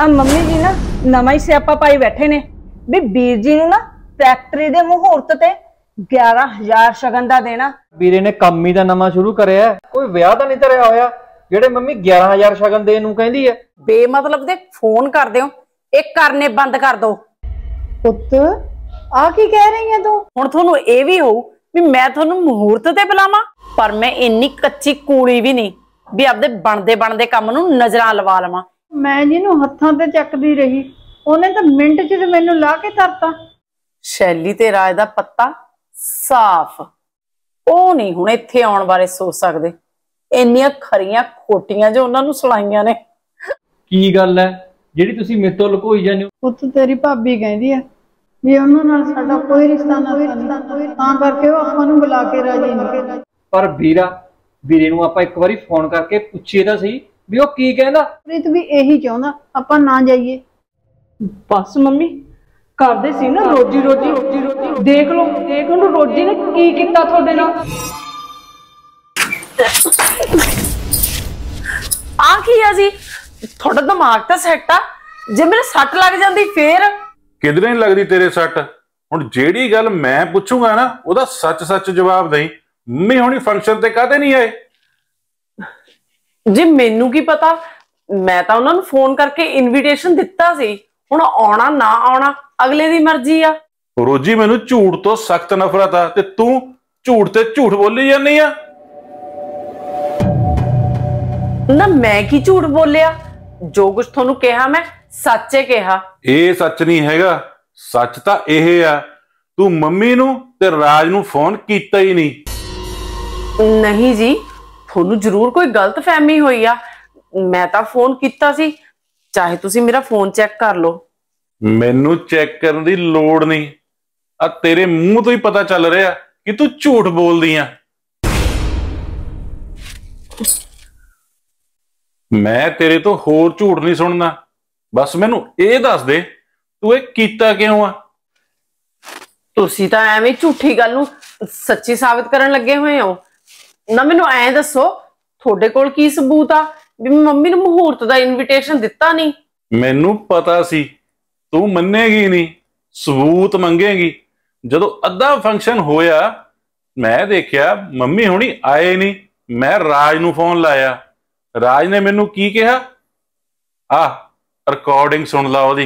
आ mummy जी ना नवा ही स्यापा पाई बैठे ने भी वीर जी नूं ना फैक्टरी दे मुहूर्त ते 11,000 शगन दा देना। ਵੀਰੇ ने काम ही दा नवा शुरू करिया, कोई विआह तां नहीं धरिया होया जेड़े मम्मी 11,000 शगन देण नूं कहंदी है। बेमतलब दे फोन कर दिओ, एक करने बंद कर दो। पुत्त आ की कह रही है तू? हुण तुहानूं इह भी होऊ भी मैं तुहानूं मुहूर्त ते बुलावां, पर मैं इन्नी कच्ची कूड़ी भी नहीं भी आपदे बनदे बनदे काम नूं नजरां लवा लवां। मैं जिन्हों हत्थां ते चकदी रही उन्हें तो मिंट च ते मैनूं ला के तरता। शैली ते राज दा पत्ता साफ, ਉਹ नहीं हुण इत्थे आउण बारे सोच सकदे। ਇੰਨੀਆਂ ਖਰੀਆਂ ਖੋਟੀਆਂ ਜੋ ਉਹਨਾਂ ਨੂੰ ਸੁਣਾਈਆਂ ਨੇ। ਕੀ ਗੱਲ ਹੈ ਜਿਹੜੀ ਤੁਸੀਂ ਮੇਰੇ ਤੋਂ ਲੁਕੋਈ ਜਾਂਦੇ ਹੋ? ਪੁੱਤ ਤੇਰੀ ਭਾਬੀ ਕਹਿੰਦੀ ਆ ਵੀ ਉਹਨਾਂ ਨਾਲ ਸਾਡਾ ਕੋਈ ਰਿਸ਼ਤਾ ਨਾ ਤਾਂ ਕਰਕੇ ਉਹ ਆਪਾਂ ਨੂੰ ਬੁਲਾ ਕੇ ਰਾਜੀ ਨਹੀਂ। ਪਰ ਵੀਰੇ ਨੂੰ ਆਪਾਂ ਇੱਕ ਵਾਰੀ ਫੋਨ ਕਰਕੇ ਪੁੱਛੀਏ ਤਾਂ ਸਹੀ ਵੀ ਉਹ ਕੀ ਕਹਿੰਦਾ। ਪ੍ਰੀਤ ਵੀ ਇਹੀ ਚਾਹੁੰਦਾ ਆਪਾਂ ਨਾ ਜਾਈਏ। ਬਸ ਮੰਮੀ ਕਰਦੇ ਸੀ ਨਾ ਰੋਜੀ ਦੇਖ ਲਓ ਰੋਜੀ ਨੇ ਕੀ ਕੀਤਾ ਤੁਹਾਡੇ ਨਾਲ। ਆ ਕੀ ਆ ਜੀ, ਤੁਹਾਡਾ ਦਿਮਾਗ ਤਾਂ ਸੈੱਟ ਆ, ਜੇ ਮੇਰੇ ਸੱਟ ਲੱਗ ਜਾਂਦੀ ਫੇਰ? ਕਿਧਰੇ ਨਹੀਂ ਲੱਗਦੀ ਤੇਰੇ ਸੱਟ। ਹੁਣ ਜਿਹੜੀ ਗੱਲ ਮੈਂ ਪੁੱਛੂਗਾ ਨਾ ਉਹਦਾ ਸੱਚ ਜਵਾਬ ਦੇਈ। ਮੰਮੀ ਹੁਣੀ ਫੰਕਸ਼ਨ ਤੇ ਕਾਹਦੇ ਨਹੀਂ ਆਏ? ਜੀ ਮੈਨੂੰ ਕੀ ਪਤਾ, ਮੈਂ ਤਾਂ ਉਹਨਾਂ ਨੂੰ ਫੋਨ ਕਰਕੇ ਇਨਵੀਟੇਸ਼ਨ ਦਿੱਤਾ ਸੀ, ਹੁਣ ਆਉਣਾ ਨਾ ਆਉਣਾ ਅਗਲੇ ਦੀ ਮਰਜ਼ੀ ਆ। ਰੋਜੀ ਮੈਨੂੰ ਝੂਠ ਤੋਂ ਸਖਤ ਨਫ਼ਰਤ ਆ ਤੇ ਤੂੰ ਝੂਠ ਤੇ ਝੂਠ ਬੋਲੀ ਜਾਂਦੀ ਆ। ਨਾ ਮੈਂ ਕੀ ਝੂਠ ਬੋਲਿਆ, ਜੋ ਕੁਝ ਤੁਹਾਨੂੰ ਕਿਹਾ ਮੈਂ ਸੱਚੇ ਕਿਹਾ। ਇਹ ਸੱਚ ਨਹੀਂ ਹੈਗਾ, ਸੱਚ ਤਾਂ ਇਹ ਆ ਤੂੰ ਮੰਮੀ ਨੂੰ ਤੇ ਰਾਜ ਨੂੰ ਫੋਨ ਕੀਤਾ ਹੀ ਨਹੀਂ। ਨਹੀਂ ਜੀ, ਤੁਹਾਨੂੰ ਜ਼ਰੂਰ ਕੋਈ ਗਲਤਫਹਿਮੀ ਹੋਈ ਆ, ਮੈਂ ਤਾਂ ਫੋਨ ਕੀਤਾ ਸੀ, ਚਾਹੇ ਤੁਸੀਂ ਮੇਰਾ ਫੋਨ ਚੈੱਕ ਕਰ ਲਓ। ਮੈਨੂੰ ਚੈੱਕ ਕਰਨ ਦੀ ਲੋੜ ਨਹੀਂ, ਆ ਤੇਰੇ ਮੂੰਹ ਤੋਂ ਹੀ ਪਤਾ ਚੱਲ ਰਿਹਾ ਕਿ ਤੂੰ ਝੂਠ ਬੋਲਦੀ ਆ। ਮੈਂ ਤੇਰੇ ਤੋਂ ਹੋਰ ਝੂਠ ਨਹੀਂ ਸੁਣਨਾ, ਬਸ ਮੈਨੂੰ ਇਹ ਦੱਸ ਦੇ ਤੂੰ ਇਹ ਕੀਤਾ ਕਿਉਂ ਆ? ਤੁਸੀਂ ਤਾਂ ਐਵੇਂ ਝੂਠੀ ਗੱਲ ਨੂੰ ਸੱਚੀ ਸਾਬਿਤ ਕਰਨ ਲੱਗੇ ਹੋਏ ਹੋ ਨਾ। ਮੈਨੂੰ ਐਂ ਦੱਸੋ ਤੁਹਾਡੇ ਕੋਲ ਕੀ ਸਬੂਤ ਆ ਵੀ ਮੈਂ ਮੰਮੀ ਨੂੰ ਮੁਹੂਰਤ ਦਾ ਇਨਵੀਟੇਸ਼ਨ ਦਿੱਤਾ ਨਹੀਂ? ਮੈਨੂੰ ਪਤਾ ਸੀ ਤੂੰ ਮੰਨੇਗੀ ਨਹੀਂ, ਸਬੂਤ ਮੰਗੇਗੀ। ਜਦੋਂ ਅੱਧਾ ਫੰਕਸ਼ਨ ਹੋਇਆ ਮੈਂ ਦੇਖਿਆ ਮੰਮੀ ਹੁਣੀ ਆਏ ਨਹੀਂ, ਮੈਂ ਰਾਜ ਨੂੰ ਫੋਨ ਲਾਇਆ, ਰਾਜ ਨੇ ਮੈਨੂੰ ਕੀ ਕਿਹਾ? ਰਿਕਾਰਡਿੰਗ ਸੁਣ ਲਾ ਉਹਦੀ।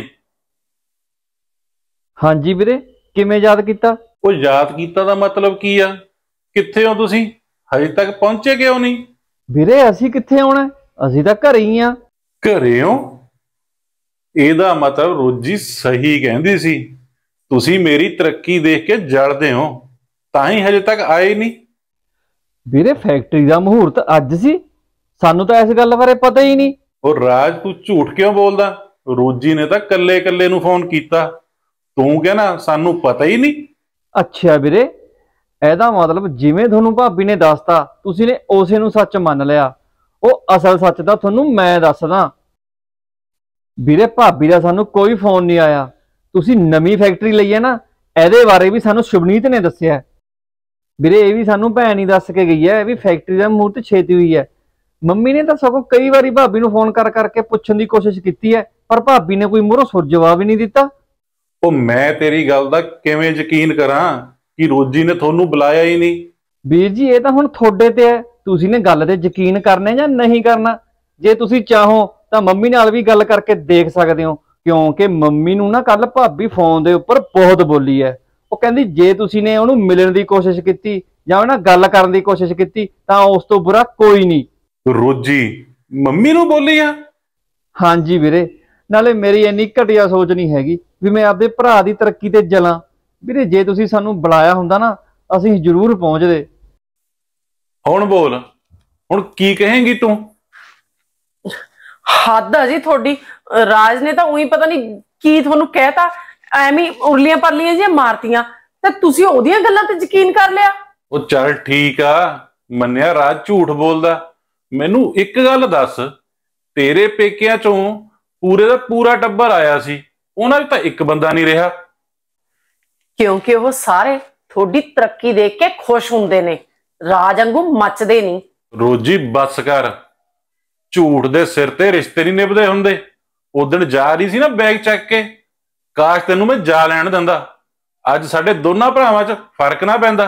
ਹਾਂਜੀ ਵੀਰੇ, ਕਿਵੇਂ ਯਾਦ ਕੀਤਾ? ਉਹ ਯਾਦ ਕੀਤਾ ਦਾ ਮਤਲਬ ਕੀ ਆ? ਕਿੱਥੇ ਹੋ ਤੁਸੀਂ? ਹਜੇ ਤੱਕ ਪਹੁੰਚੇ ਕਿਉਂ ਨਹੀਂ? ਵੀਰੇ ਅਸੀਂ ਕਿੱਥੇ ਆਉਣਾ, ਅਸੀਂ ਤਾਂ ਘਰੇ ਹੀ ਆ। ਘਰੇ ਹੋ? ਇਹਦਾ ਮਤਲਬ ਰੋਜੀ ਸਹੀ ਕਹਿੰਦੀ ਸੀ, ਤੁਸੀਂ ਮੇਰੀ ਤਰੱਕੀ ਦੇਖ ਕੇ ਜਲਦੇ ਹੋ ਤਾਂ ਹੀ ਹਜੇ ਤੱਕ ਆਏ ਨਹੀਂ। ਵੀਰੇ ਫੈਕਟਰੀ ਦਾ ਮਹੂਰਤ ਅੱਜ ਸੀ, ਸਾਨੂੰ ਤਾਂ ਇਸ ਗੱਲ ਬਾਰੇ ਪਤਾ ਹੀ ਨਹੀਂ। ਉਹ ਰਾਜ ਤੂੰ ਝੂਠ ਕਿਉਂ ਬੋਲਦਾ? ਰੋਜੀ ਨੇ ਤਾਂ ਕੱਲੇ ਨੂੰ ਫੋਨ ਕੀਤਾ, ਤੂੰ ਕਹਿੰਦਾ ਸਾਨੂੰ ਪਤਾ ਹੀ ਨਹੀਂ। ਅੱਛਾ ਵੀਰੇ, ਇਹਦਾ ਮਤਲਬ ਜਿਵੇਂ ਤੁਹਾਨੂੰ ਭਾਬੀ ਨੇ ਦੱਸਤਾ ਤੁਸੀਂ ਨੇ ਉਸੇ ਨੂੰ ਸੱਚ ਮੰਨ ਲਿਆ। ਉਹ ਅਸਲ ਸੱਚ ਤਾਂ ਤੁਹਾਨੂੰ ਮੈਂ ਦੱਸਦਾ। ਵੀਰੇ ਭਾਬੀ ਦਾ ਸਾਨੂੰ ਕੋਈ ਫੋਨ ਨਹੀਂ ਆਇਆ। ਤੁਸੀਂ ਨਵੀਂ ਫੈਕਟਰੀ ਲਈ ਹੈ ਨਾ, ਇਹਦੇ ਬਾਰੇ ਵੀ ਸਾਨੂੰ ਸ਼ੁਭਨੀਤ ਨੇ ਦੱਸਿਆ। ਵੀਰੇ ਇਹ ਵੀ ਸਾਨੂੰ ਭੈਣ ਹੀ ਦੱਸ ਕੇ ਗਈ ਹੈ ਵੀ ਫੈਕਟਰੀ ਦਾ ਮਹੂਰਤ ਛੇਤੀ ਹੋਈ ਹੈ। ਮੰਮੀ ਨੇ ਤਾਂ ਸਗੋਂ ਕਈ ਵਾਰੀ ਭਾਬੀ ਨੂੰ ਫੋਨ ਕਰਕੇ ਪੁੱਛਣ ਦੀ ਕੋਸ਼ਿਸ਼ ਕੀਤੀ ਹੈ, ਪਰ ਭਾਬੀ ਨੇ ਕੋਈ ਮੂਹਰੋਂ ਸੁਰ ਜਵਾਬ ਹੀ ਨਹੀਂ ਦਿੱਤਾ। ਉਹ ਮੈਂ ਤੇਰੀ ਗੱਲ ਦਾ ਕਿਵੇਂ ਯਕੀਨ ਕਰਾਂ ਕਿ ਰੋਜੀ ਨੇ ਤੁਹਾਨੂੰ ਬੁਲਾਇਆ ਹੀ ਨਹੀਂ? ਵੀਰ ਜੀ ਇਹ ਤਾਂ ਹੁਣ ਤੁਹਾਡੇ ਤੇ ਹੈ, ਤੁਸੀਂ ਨੇ ਗੱਲ ਤੇ ਯਕੀਨ ਕਰਨਾ ਜਾਂ ਨਹੀਂ ਕਰਨਾ। ਜੇ ਤੁਸੀਂ ਚਾਹੋ ਤਾਂ ਮੰਮੀ ਨਾਲ ਵੀ ਗੱਲ ਕਰਕੇ ਦੇਖ ਸਕਦੇ ਹੋ, ਕਿਉਂਕਿ ਮੰਮੀ ਨੂੰ ਨਾ ਕੱਲ ਭਾਬੀ ਫੋਨ ਦੇ ਉੱਪਰ ਬਹੁਤ ਬੋਲੀ ਹੈ। ਉਹ ਕਹਿੰਦੀ ਜੇ ਤੁਸੀਂ ਨੇ ਉਹਨੂੰ ਮਿਲਣ ਦੀ ਕੋਸ਼ਿਸ਼ ਕੀਤੀ ਜਾਂ ਉਹਨਾਂ ਨਾਲ ਗੱਲ ਕਰਨ ਦੀ ਕੋਸ਼ਿਸ਼ ਕੀਤੀ ਤਾਂ ਉਸ ਤੋਂ ਬੁਰਾ ਕੋਈ ਨਹੀਂ। ਰੋਜੀ ਮੰਮੀ ਨੂੰ ਬੋਲੀ ਆ? ਹਾਂਜੀ ਵੀਰੇ, ਨਾਲੇ ਮੇਰੀ ਇੰਨੀ ਘਟੀਆ ਸੋਚ ਨਹੀਂ ਹੈਗੀ ਵੀ ਮੈਂ ਆਪਦੇ ਭਰਾ ਦੀ ਤਰੱਕੀ ਤੇ ਜਲਾਂ। ਵੀਰੇ ਜੇ ਤੁਸੀਂ ਸਾਨੂੰ ਬੁਲਾਇਆ ਹੁੰਦਾ ਨਾ ਅਸੀਂ ਜ਼ਰੂਰ ਪਹੁੰਚਦੇ। ਹੁਣ ਬੋਲ, ਹੁਣ ਕੀ ਕਹੇਂਗੀ ਤੂੰ? ਹੱਦ ਆ ਜੀ ਤੁਹਾਡੀ। ਰਾਜ ਨੇ ਤਾਂ ਉਹੀ ਪਤਾ ਨਹੀਂ ਕੀ ਤੁਹਾਨੂੰ ਕਹਿਤਾ, ਐਵੇਂ ਉਰਲੀਆਂ ਪਰਲੀਆਂ ਜਿਹੀਆਂ ਮਾਰਤੀਆਂ ਤੇ ਤੁਸੀਂ ਉਹਦੀਆਂ ਗੱਲਾਂ ਤੇ ਯਕੀਨ ਕਰ ਲਿਆ। ਉਹ ਚੱਲ ਠੀਕ ਆ, ਮੰਨਿਆ ਰਾਜ ਝੂਠ ਬੋਲਦਾ। ਮੈਨੂੰ ਇੱਕ ਗੱਲ ਦੱਸ, ਤੇਰੇ ਪੇਕਿਆਂ ਚੋਂ ਪੂਰੇ ਦਾ ਪੂਰਾ ਟੱਬਰ ਆਇਆ ਸੀ, ਉਹਨਾਂ ਵਿੱਚ ਤਾਂ ਇੱਕ ਬੰਦਾ ਨਹੀਂ ਰਿਹਾ। ਕਿਉਂਕਿ ਉਹ ਸਾਰੇ ਤੁਹਾਡੀ ਤਰੱਕੀ ਦੇਖ ਕੇ ਖੁਸ਼ ਹੁੰਦੇ ਨੇ, ਰਾਜ ਵਾਂਗੂ ਮੱਚਦੇ ਨਹੀਂ। ਰੋਜੀ ਬੱਸ ਕਰ, ਝੂਠ ਦੇ ਸਿਰ ਤੇ ਰਿਸ਼ਤੇ ਨਹੀਂ ਨਿਭਦੇ ਹੁੰਦੇ। ਉਦਣ ਜਾ ਰਹੀ ਸੀ ਨਾ ਬੈਗ ਚੱਕ ਕੇ, ਕਾਸ਼ ਤੈਨੂੰ ਮੈਂ ਜਾ ਲੈਣ ਦਿੰਦਾ, ਅੱਜ ਸਾਡੇ ਦੋਨਾਂ ਭਰਾਵਾਂ 'ਚ ਫਰਕ ਨਾ ਪੈਂਦਾ।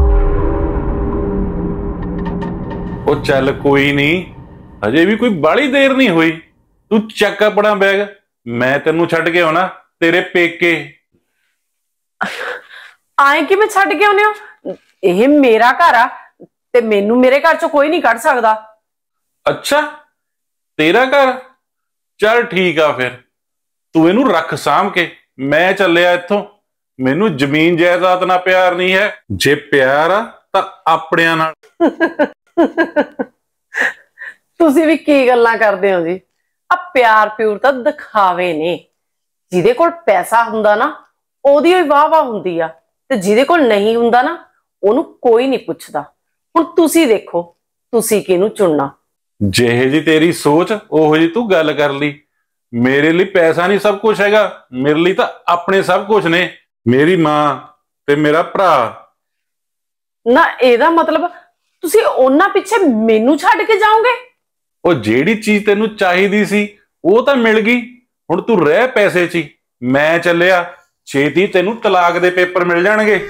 ਉਹ ਚੱਲ ਕੋਈ ਨਹੀਂ, ਹਜੇ ਵੀ ਕੋਈ ਬਾਹਲੀ ਦੇਰ ਨਹੀਂ ਹੋਈ, ਤੂੰ ਚੱਕ ਆਪਣਾ ਬੈਗ, ਮੈਂ ਤੈਨੂੰ ਛੱਡ ਕੇ ਆਉਣਾ ਤੇਰੇ ਪੇਕੇ। ਆਏ ਕਿਵੇਂ ਛੱਡ ਕੇ ਆਉਨੇ ਹੋ? ਇਹ ਮੇਰਾ ਘਰ ਆ ਤੇ ਮੈਨੂੰ ਮੇਰੇ ਘਰ ਚੋਂ ਕੋਈ ਨਹੀਂ ਕੱਢ ਸਕਦਾ। ਅੱਛਾ, ਤੇਰਾ ਘਰ? ਚੱਲ ਠੀਕ ਆ, ਫਿਰ ਤੂੰ ਇਹਨੂੰ ਰੱਖ ਸਾਂਭ ਕੇ, ਮੈਂ ਚੱਲਿਆ ਇੱਥੋਂ। ਮੈਨੂੰ ਜ਼ਮੀਨ ਜਾਇਦਾਦ ਨਾਲ ਪਿਆਰ ਨਹੀਂ ਹੈ, ਜੇ ਪਿਆਰ ਆ ਤਾਂ ਆਪਣਿਆਂ ਨਾਲ। ਤੁਸੀਂ ਵੀ ਕੀ ਗੱਲਾਂ ਕਰਦੇ ਹੋ ਜੀ? ਆ ਪਿਆਰ ਪਿਉਰ ਤਾਂ ਦਿਖਾਵੇ ਨੇ। ਜਿਹਦੇ ਕੋਲ ਪੈਸਾ ਹੁੰਦਾ ਨਾ ਉਹਦੀ ਹੀ ਵਾਹ ਵਾਹ ਹੁੰਦੀ ਆ, ਤੇ ਜਿਹਦੇ ਕੋਲ ਨਹੀਂ ਹੁੰਦਾ ਨਾ ਉਹਨੂੰ ਕੋਈ ਨਹੀਂ ਪੁੱਛਦਾ। ਹੁਣ ਤੁਸੀਂ ਦੇਖੋ ਤੁਸੀਂ ਕਿਹਨੂੰ ਚੁਣਨਾ। ਜਿਹੇ ਜੀ ਤੇਰੀ ਸੋਚ ਉਹੋ ਜੀ ਤੂੰ ਗੱਲ ਕਰ ਲਈ। ਮੇਰੇ ਲਈ ਪੈਸਾ ਨਹੀਂ ਸਭ ਕੁਝ ਹੈਗਾ, ਮੇਰੇ ਲਈ ਤਾਂ ਆਪਣੇ ਸਭ ਕੁਝ ਨੇ, ਮੇਰੀ ਮਾਂ ਤੇ ਮੇਰਾ ਭਰਾ। ਨਾ ਇਹਦਾ ਮਤਲਬ ਤੁਸੀਂ ਉਹਨਾਂ ਪਿੱਛੇ ਮੈਨੂੰ ਛੱਡ ਕੇ ਜਾਓਗੇ? ਉਹ ਜਿਹੜੀ ਚੀਜ਼ ਤੈਨੂੰ ਚਾਹੀਦੀ ਸੀ ਉਹ ਤਾਂ ਮਿਲ ਗਈ, ਹੁਣ ਤੂੰ ਰਹਿ ਪੈਸੇ 'ਚ ਹੀ। ਮੈਂ ਚੱਲਿਆ, ਛੇਤੀ ਤੈਨੂੰ ਤਲਾਕ ਦੇ ਪੇਪਰ ਮਿਲ ਜਾਣਗੇ।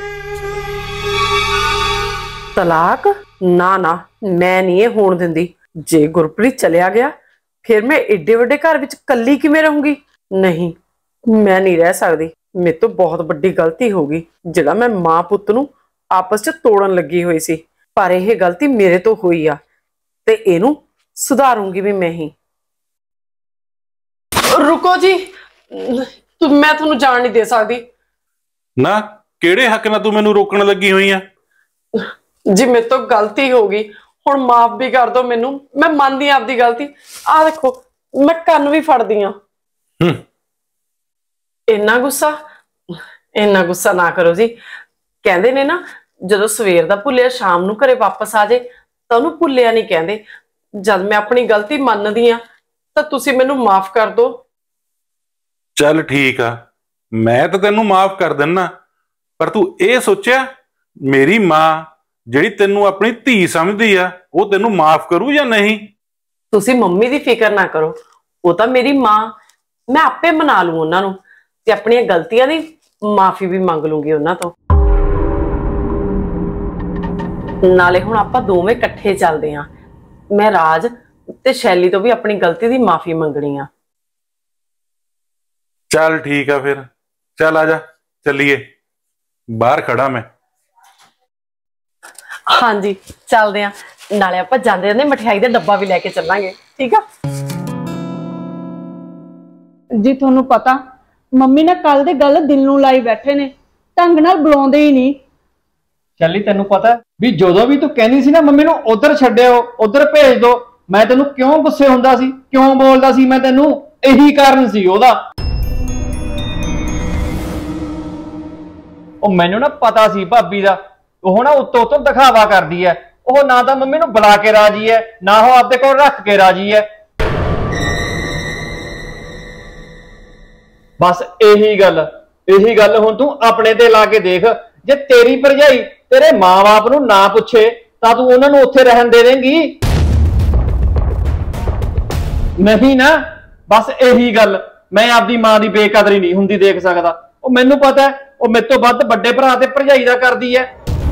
ਤਲਾਕ? ਨਾ ਨਾ, ਮੈਂ ਨਹੀਂ ਇਹ ਹੋਣ ਦਿੰਦੀ। ਜੇ ਗੁਰਪ੍ਰੀਤ ਚਲਿਆ ਗਿਆ ਫਿਰ ਮੈਂ ਏਡੇ ਵੱਡੇ ਘਰ ਵਿੱਚ ਇਕੱਲੀ ਕਿਵੇਂ ਰਹੂੰਗੀ? ਨਹੀਂ, ਮੈਂ ਨਹੀਂ ਰਹਿ ਸਕਦੀ। ਮੇਰੇ ਤੋਂ ਬਹੁਤ ਵੱਡੀ ਗਲਤੀ ਹੋ ਗਈ ਜਿਹੜਾ ਮੈਂ ਮਾਂ ਪੁੱਤ ਨੂੰ ਆਪਸ 'ਚ ਤੋੜਨ ਲੱਗੀ ਹੋਈ ਸੀ, ਪਰ ਇਹ ਗਲਤੀ ਮੇਰੇ ਤੋਂ ਹੋਈ ਆ ਤੇ ਇਹਨੂੰ ਸੁਧਾਰੂੰਗੀ ਵੀ ਮੈਂ ਹੀ। ਰੁਕੋ ਜੀ, ਮੈਂ ਤੁਹਾਨੂੰ ਜਾਣ ਨਹੀਂ ਦੇ ਸਕਦੀ। ਨਾ, ਕਿਹੜੇ ਹੱਕ ਨਾਲ ਤੂੰ ਮੈਨੂੰ ਰੋਕਣ ਲੱਗੀ ਹੋਈ ਆ? ਜੀ ਮੇਰੇ ਤੋਂ ਗਲਤੀ ਹੋ ਗਈ, ਹੁਣ ਮਾਫ ਵੀ ਕਰ ਦਿਓ ਮੈਨੂੰ। ਮੈਂ ਮੰਨਦੀ ਆਪਦੀ ਗਲਤੀ। ਆਹ ਦੇਖੋ, ਮੈਂ ਕੰਨ ਵੀ ਫੜਦੀ ਆ। ਇੰਨਾ ਗੁੱਸਾ ਨਾ ਕਰੋ ਜੀ। ਕਹਿੰਦੇ ਨੇ ਨਾ, ਜਦੋਂ ਸਵੇਰ ਦਾ ਭੁੱਲਿਆ ਸ਼ਾਮ ਨੂੰ ਘਰੇ ਵਾਪਸ ਆ ਜਾਏ ਤਾਂ ਉਹਨੂੰ ਭੁੱਲਿਆ ਨਹੀਂ ਕਹਿੰਦੇ। ਜਦ ਮੈਂ ਆਪਣੀ ਗਲਤੀ ਮੰਨਦੀ ਆ ਤਾਂ ਤੁਸੀਂ ਮੈਨੂੰ ਮਾਫ ਕਰ ਦਿਓ। ਚੱਲ ਠੀਕ ਆ, ਮੈਂ ਤਾਂ ਤੈਨੂੰ ਮਾਫ ਕਰ ਦਿੰਨਾ, ਪਰ ਤੂੰ ਇਹ ਸੋਚਿਆ ਮੇਰੀ ਮਾਂ ਜਿਹੜੀ ਤੈਨੂੰ ਆਪਣੀ ਧੀ ਸਮਝਦੀ ਆ ਉਹ ਤੈਨੂੰ ਮਾਫ ਕਰੂ ਜਾਂ ਨਹੀਂ? ਤੁਸੀਂ ਮੰਮੀ ਦੀ ਫਿਕਰ ਨਾ ਕਰੋ, ਉਹ ਤਾਂ ਮੇਰੀ ਮਾਂ, ਮੈਂ ਆਪੇ ਮਨਾ ਲੂੰ ਉਹਨਾਂ ਨੂੰ ਤੇ ਆਪਣੀਆਂ ਗਲਤੀਆਂ ਦੀ ਮਾਫੀ ਵੀ ਮੰਗ ਲੂੰਗੀ ਉਹਨਾਂ ਤੋਂ। ਨਾਲੇ ਹੁਣ ਆਪਾਂ ਦੋਵੇਂ ਇਕੱਠੇ ਚੱਲਦੇ ਆਂ। ਮੈਂ ਰਾਜ ਤੇ ਸ਼ੈਲੀ ਤੋਂ ਵੀ ਆਪਣੀ ਗਲਤੀ ਦੀ ਮਾਫੀ ਮੰਗਣੀ ਆ। ਚੱਲ ਠੀਕ ਆ, ਫਿਰ ਚੱਲ ਆ ਜਾ, ਚੱਲੀਏ। ਬਾਹਰ ਖੜਾ ਮੈਂ। ਹਾਂਜੀ ਚੱਲਦੇ ਆਂ, ਨਾਲੇ ਆਪਾਂ ਜਾਂਦੇ ਜਾਂਦੇ ਮਠਿਆਈ ਦਾ ਡੱਬਾ ਵੀ ਲੈ ਕੇ ਚੱਲਾਂਗੇ, ਠੀਕ ਆ? ਜੀ ਤੁਹਾਨੂੰ ਪਤਾ ਮੰਮੀ ਨੇ ਕੱਲ ਦੀ ਗੱਲ ਦਿਲ ਨੂੰ ਲਾਈ ਬੈਠੇ ਨੇ, ਢੰਗ ਨਾਲ ਬੁਲਾਉਂਦੇ ਹੀ ਨਹੀਂ। ਚੱਲੀ, ਤੈਨੂੰ ਪਤਾ ਵੀ ਜਦੋਂ ਵੀ ਤੂੰ ਕਹਿੰਦੀ ਸੀ ਨਾ ਮੰਮੀ ਨੂੰ ਉਧਰ ਛੱਡਿਓ, ਉਧਰ ਭੇਜ ਦੋ, ਮੈਂ ਤੈਨੂੰ ਕਿਉਂ ਗੁੱਸੇ ਹੁੰਦਾ ਸੀ, ਕਿਉਂ ਬੋਲਦਾ ਸੀ ਮੈਂ ਤੈਨੂੰ? ਇਹੀ ਕਾਰਨ ਸੀ ਉਹਦਾ। ਉਹ ਮੈਨੂੰ ਨਾ ਪਤਾ ਸੀ ਭਾਬੀ ਦਾ, ਉਹ ਨਾ ਉੱਤੋਂ ਉੱਤੋਂ ਦਿਖਾਵਾ ਕਰਦੀ ਐ। ਉਹ ਨਾ ਤਾਂ ਮੰਮੀ ਨੂੰ ਬੁਲਾ ਕੇ ਰਾਜੀ ਐ, ਨਾ ਉਹ ਆਪਦੇ ਕੋਲ ਰੱਖ ਕੇ ਰਾਜੀ ਐ। ਬਸ ਇਹੀ ਗੱਲ ਹੁਣ ਤੂੰ ਆਪਣੇ ਤੇ ਲਾ ਕੇ ਦੇਖ। ਜੇ ਤੇਰੀ ਭਰਜਾਈ ਤੇਰੇ ਮਾਂ-ਬਾਪ ਨੂੰ ਨਾ ਪੁੱਛੇ ਤਾਂ ਤੂੰ ਉਹਨਾਂ ਨੂੰ ਉੱਥੇ ਰਹਿਣ ਦੇ ਦੇਂਗੀ? ਨਹੀਂ ਨਾ, ਬਸ ਇਹੀ ਗੱਲ। ਮੈਂ ਆਪਦੀ ਮਾਂ ਦੀ ਬੇਕਦਰੀ ਨਹੀਂ ਹੁੰਦੀ ਦੇਖ ਸਕਦਾ। ਉਹ ਮੈਨੂੰ ਪਤਾ ਉਹ ਮੇਰੇ ਤੋਂ ਵੱਧ ਵੱਡੇ ਭਰਾ ਤੇ ਭਰਜਾਈ ਦਾ ਕਰਦੀ ਐ।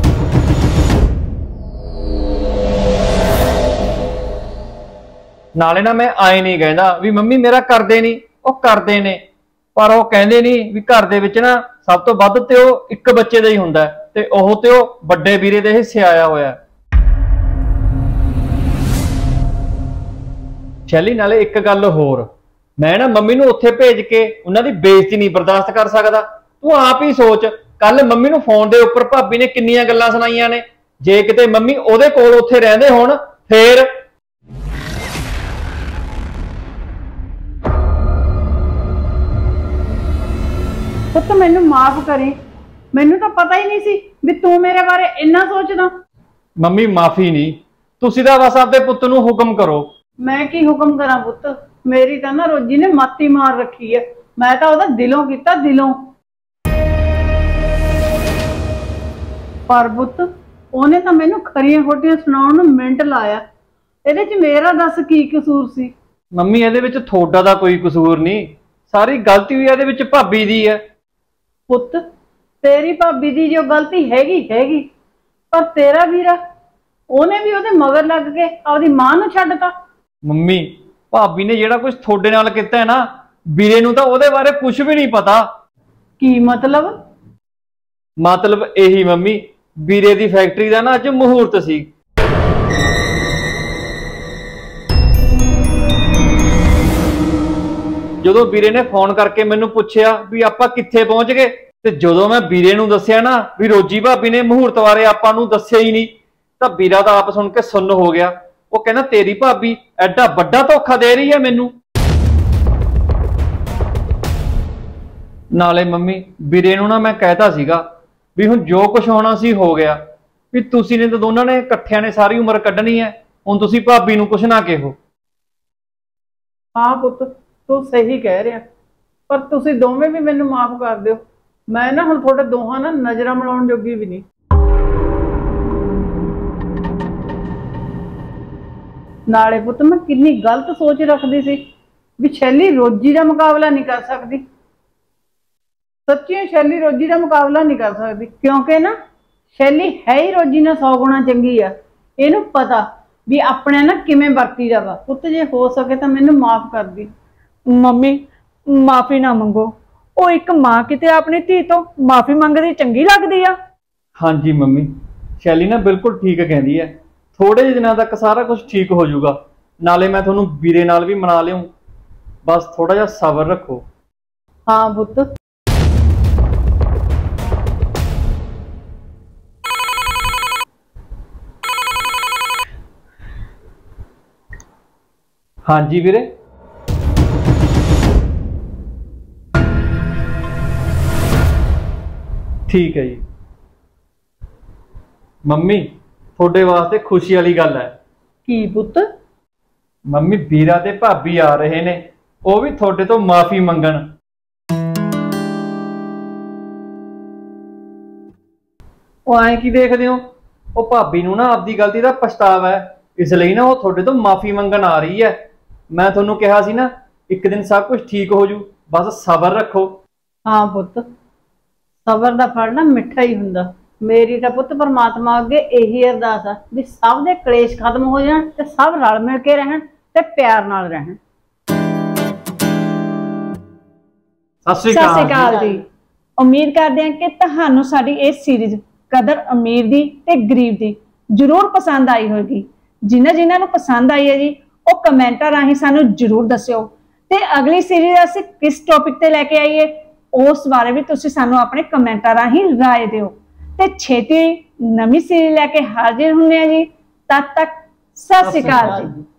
ਨਾਲੇ ਨਾ ਮੈਂ ਆਏ ਨਹੀਂ ਕਹਿੰਦਾ ਵੀ ਮੰਮੀ ਮੇਰਾ ਕਰਦੇ ਨਹੀਂ, ਉਹ ਕਰਦੇ ਨੇ, ਪਰ ਉਹ ਕਹਿੰਦੇ ਨਹੀਂ ਵੀ ਘਰ ਦੇ ਵਿੱਚ ਨਾ ਸਭ ਤੋਂ ਵੱਧ ਤੇ ਉਹ ਇੱਕ ਬੱਚੇ ਦਾ ਹੀ ਹੁੰਦਾ ਤੇ ਉਹ ਤੇ ਉਹ ਵੱਡੇ ਵੀਰੇ ਦੇ ਹਿੱਸੇ ਆਇਆ ਹੋਇਆ। ਸ਼ੈਲੀ, ਨਾਲੇ ਇੱਕ ਗੱਲ ਹੋਰ, ਮੈਂ ਨਾ ਮੰਮੀ ਨੂੰ ਉੱਥੇ ਭੇਜ ਕੇ ਉਹਨਾਂ ਦੀ ਬੇਇੱਜ਼ਤੀ ਨਹੀਂ ਬਰਦਾਸ਼ਤ ਕਰ ਸਕਦਾ। ਤੂੰ ਆਪ ਹੀ ਸੋਚ, ਕੱਲ ਮੰਮੀ ਨੂੰ ਫੋਨ ਦੇ ਉੱਪਰ ਭਾਬੀ ਨੇ ਕਿੰਨੀਆਂ ਗੱਲਾਂ ਸੁਣਾਈਆਂ ਨੇ। ਜੇ ਕਿਤੇ ਮੰਮੀ ਉਹਦੇ ਕੋਲ ਉੱਥੇ ਰਹਿੰਦੇ ਹੋਣ ਫੇਰ? ਪੁੱਤ ਮੈਨੂੰ ਮਾਫ ਕਰੀ, ਮੈਨੂੰ ਤਾਂ ਪਤਾ ਹੀ ਨਹੀਂ ਸੀ ਵੀ ਤੂੰ ਮੇਰੇ ਬਾਰੇ ਇੰਨਾ ਸੋਚਦਾ। ਮੰਮੀ ਮਾਫੀ ਨਹੀਂ, ਤੁਸੀਂ ਤਾਂ ਬਸ ਆਪਦੇ ਪੁੱਤ ਨੂੰ ਹੁਕਮ ਕਰੋ। ਮੈਂ ਕੀ ਹੁਕਮ ਕਰਾਂ ਪੁੱਤ, ਮੇਰੀ ਤਾਂ ਨਾ ਰੋਜੀ ਨੇ ਮਾਤੀ ਮਾਰ ਰੱਖੀ ਹੈ। ਮੈਂ ਤਾਂ ਉਹਦਾ ਦਿਲੋਂ ਕੀਤਾ, ਦਿਲੋਂ। ਪਰ ਪੁੱਤ ਉਹਨੇ ਤਾਂ ਮੈਨੂੰ ਖਰੀਆਂ ਖੋਟੀਆਂ ਸੁਣਾਉਣ ਨੂੰ ਮਿੰਟ ਲਾਇਆ। ਇਹਦੇ 'ਚ ਮੇਰਾ ਦੱਸ ਕੀ ਕਸੂਰ ਸੀ? ਮੰਮੀ ਇਹਦੇ ਵਿੱਚ ਤੁਹਾਡਾ ਦਾ ਕੋਈ ਕਸੂਰ ਨਹੀਂ, ਸਾਰੀ ਗਲਤੀ ਵੀ ਇਹਦੇ ਵਿੱਚ ਭਾਬੀ ਦੀ ਹੈ। ਪੁੱਤ ਤੇਰੀ ਭਾਬੀ ਦੀ ਜੋ ਗਲਤੀ ਹੈਗੀ, ਪਰ ਤੇਰਾ ਵੀਰਾ ਉਹਨੇ ਵੀ ਉਹਦੇ ਮਗਰ ਲੱਗ ਕੇ ਆਪਦੀ ਮਾਂ ਨੂੰ ਛੱਡਤਾ। ਮੰਮੀ ਭਾਬੀ ਨੇ ਜਿਹੜਾ ਕੁਝ ਤੁਹਾਡੇ ਨਾਲ ਕੀਤਾ ਹੈ ਨਾ, ਵੀਰੇ ਨੂੰ ਤਾਂ ਉਹਦੇ ਬਾਰੇ ਕੁਝ ਵੀ ਨਹੀਂ ਪਤਾ। ਕੀ ਮਤਲਬ? ਮਤਲਬ ਇਹੀ ਮੰਮੀ, ਵੀਰੇ ਦੀ ਫੈਕਟਰੀ ਦਾ ਨਾ ਅੱਜ ਮਹੂਰਤ ਸੀ। ਜਦੋਂ ਵੀਰੇ ਨੇ ਫੋਨ ਕਰਕੇ ਮੈਨੂੰ ਪੁੱਛਿਆ ਵੀ ਆਪਾਂ ਕਿੱਥੇ ਪਹੁੰਚ ਗਏ, ਤੇ ਜਦੋਂ ਮੈਂ ਵੀਰੇ ਨੂੰ ਦੱਸਿਆ ਨਾ ਵੀ ਰੋਜੀ ਭਾਬੀ ਨੇ ਮਹੂਰਤ ਬਾਰੇ ਆਪਾਂ ਨੂੰ ਦੱਸਿਆ ਹੀ ਨਹੀਂ, ਤਾਂ ਵੀਰਾ ਤਾਂ ਆਪ ਸੁਣ ਕੇ ਸੁੰਨ ਹੋ ਗਿਆ। ਉਹ ਕਹਿੰਦਾ ਤੇਰੀ ਭਾਬੀ ਐਡਾ ਵੱਡਾ ਧੋਖਾ ਦੇ ਰਹੀ ਹੈ ਮੈਨੂੰ। ਨਾਲੇ ਮੰਮੀ ਵੀਰੇ ਨੂੰ ਨਾ ਮੈਂ ਕਹਿਤਾ ਸੀਗਾ ਵੀ ਹੁਣ ਜੋ ਕੁਝ ਹੋਣਾ ਸੀ ਹੋ ਗਿਆ, ਵੀ ਤੁਸੀਂ ਨੇ ਤਾਂ ਦੋਨਾਂ ਨੇ ਇਕੱਠਿਆਂ ਨੇ ਸਾਰੀ ਉਮਰ ਕੱਢਣੀ ਹੈ, ਹੁਣ ਤੁਸੀਂ ਭਾਬੀ ਨੂੰ ਕੁਝ ਨਾ ਕਹੋ। ਹਾਂ ਪੁੱਤ ਤੂੰ ਸਹੀ ਕਹਿ ਰਿਹਾ, ਪਰ ਤੁਸੀਂ ਦੋਵੇਂ ਵੀ ਮੈਨੂੰ ਮਾਫ ਕਰ ਦਿਓ। ਮੈਂ ਨਾ ਹੁਣ ਤੁਹਾਡੇ ਦੋਹਾਂ ਨਾਲ ਨਜ਼ਰਾਂ ਮਿਲਾਉਣ ਜੋਗੀ ਵੀ ਨਹੀਂ। ਨਾਲੇ ਪੁੱਤ ਮੈਂ ਕਿੰਨੀ ਗਲਤ ਸੋਚ ਰੱਖਦੀ ਸੀ ਵੀ ਸ਼ੈਲੀ ਰੋਜੀ ਦਾ ਮੁਕਾਬਲਾ ਨਹੀਂ ਕਰ ਸਕਦੀ। ਸੱਚੀ ਸ਼ੈਲੀ ਰੋਜੀ ਦਾ ਮੁਕਾਬਲਾ ਨਹੀਂ ਕਰ ਸਕਦੀ, ਕਿਉਂਕਿ ਨਾ ਸ਼ੈਲੀ ਹੈ ਹੀ ਰੋਜੀ ਨਾਲ 100 ਗੁਣਾ ਚੰਗੀ ਆ। ਇਹਨੂੰ ਪਤਾ ਵੀ ਆਪਣੇ ਨਾਲ ਕਿਵੇਂ ਵਰਤੀ ਜਾਵਾ। ਪੁੱਤ ਜੇ ਹੋ ਸਕੇ ਤਾਂ ਮੈਨੂੰ ਮਾਫ ਕਰ ਦੀ। ਮੰਮੀ ਮਾਫੀ ਨਾ ਮੰਗੋ, ਉਹ ਇੱਕ ਮਾਂ ਕਿਤੇ ਆਪਣੀ ਧੀ ਤੋਂ ਮਾਫੀ ਮੰਗਦੀ ਚੰਗੀ ਲੱਗਦੀ ਆ? ਹਾਂਜੀ ਮੰਮੀ, ਸ਼ੈਲੀ ਨਾ ਬਿਲਕੁਲ ਠੀਕ ਕਹਿੰਦੀ ਹੈ। ਥੋੜੇ ਜਿਹੇ ਦਿਨਾਂ ਤੱਕ ਸਾਰਾ ਕੁਝ ਠੀਕ ਹੋ ਜਾਊਗਾ। ਨਾਲੇ ਮੈਂ ਤੁਹਾਨੂੰ ਵੀਰੇ ਨਾਲ ਵੀ ਮਨਾ ਲਿਆਉਂ, ਬਸ ਥੋੜਾ ਜਿਹਾ ਸਬਰ ਰੱਖੋ। ਹਾਂ ਪੁੱਤ। ਹਾਂਜੀ ਵੀਰੇ। ਠੀਕ ਹੈ ਜੀ। ਮੰਮੀ ਤੁਹਾਡੇ ਵਾਸਤੇ ਖੁਸ਼ੀ ਵਾਲੀ ਗੱਲ ਹੈ। ਕੀ ਪੁੱਤ? ਮੰਮੀ ਵੀਰਾ ਤੇ ਭਾਬੀ ਆ ਰਹੇ ਨੇ, ਉਹ ਵੀ ਤੁਹਾਡੇ ਤੋਂ ਮਾਫੀ ਮੰਗਣ। ਉਹ ਐਂ ਕੀ ਦੇਖਦੇ ਹੋ, ਉਹ ਭਾਬੀ ਨੂੰ ਨਾ ਆਪਦੀ ਗਲਤੀ ਦਾ ਪਛਤਾਵਾ ਹੈ, ਇਸ ਲਈ ਨਾ ਉਹ ਤੁਹਾਡੇ ਤੋਂ ਮਾਫੀ ਮੰਗਣ ਆ ਰਹੀ ਹੈ। ਮੈਂ ਤੁਹਾਨੂੰ ਕਿਹਾ ਸੀ ਨਾ ਇੱਕ ਦਿਨ ਸਭ ਕੁਝ ਠੀਕ ਹੋ ਜੂ, ਬਸ ਸਬਰ ਰੱਖੋ। ਹਾਂ ਪੁੱਤ, ਸਬਰ ਦਾ ਫਲ ਨਾ ਮਿੱਠਾ ਹੀ ਹੁੰਦਾ। ਮੇਰੀ ਤਾਂ ਪੁੱਤ ਪਰਮਾਤਮਾ ਅੱਗੇ ਇਹੀ ਅਰਦਾਸ ਆ ਵੀ ਸਭ ਦੇ ਕਲੇਸ਼ ਖਤਮ ਹੋ ਜਾਣ ਤੇ ਸਭ ਰਲ ਮਿਲ ਕੇ ਰਹਿਣ ਤੇ ਪਿਆਰ ਨਾਲ ਰਹਿਣ। ਸਤਿ ਸਤਿ ਸ਼੍ਰੀ ਅਕਾਲ ਜੀ। ਉਮੀਦ ਕਰਦੇ ਹਾਂ ਕਿ ਤੁਹਾਨੂੰ ਸਾਡੀ ਇਹ ਸੀਰੀਜ਼ ਕਦਰ ਅਮੀਰ ਦੀ ਤੇ ਗਰੀਬ ਦੀ ਜ਼ਰੂਰ ਪਸੰਦ ਆਈ ਹੋਵੇਗੀ। ਜਿਨ੍ਹਾਂ ਨੂੰ ਪਸੰਦ ਆਈ ਹੈ ਜੀ ਉਹ ਕਮੈਂਟਾਂ ਰਾਹੀਂ ਸਾਨੂੰ ਜ਼ਰੂਰ ਦੱਸਿਓ, ਤੇ ਅਗਲੀ ਸੀਰੀਜ਼ ਅਸੀਂ ਕਿਸ ਟੌਪਿਕ ਤੇ ਲੈ ਕੇ ਆਈਏ ਉਸ ਬਾਰੇ ਵੀ ਤੁਸੀਂ ਸਾਨੂੰ ਆਪਣੇ ਕਮੈਂਟਾਂ ਰਾਹੀਂ ਰਾਏ ਦਿਓ। ਤੇ ਛੇਤੀ ਨਵੀਂ ਸੀਰੀਜ਼ ਲੈ ਕੇ ਹਾਜ਼ਰ ਹੁੰਦੇ ਆ ਜੀ। ਤਦ ਤੱਕ ਸਤਿ ਸ਼੍ਰੀ ਅਕਾਲ ਜੀ।